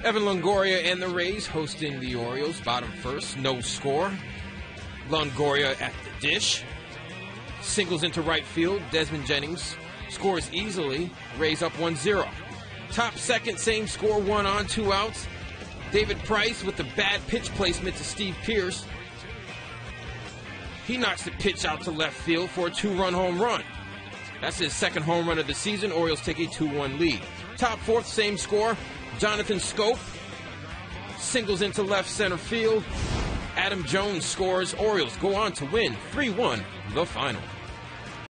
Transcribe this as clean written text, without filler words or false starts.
Evan Longoria and the Rays hosting the Orioles. Bottom first, no score. Longoria at the dish. Singles into right field. Desmond Jennings scores easily. Rays up 1-0. Top second, same score, 1 on, 2 outs. David Price with the bad pitch placement to Steve Pearce. He knocks the pitch out to left field for a 2-run home run. That's his second home run of the season. Orioles take a 2-1 lead. Top fourth, same score. Jonathan Scope singles into left center field. Adam Jones scores. Orioles go on to win 3-1 the final.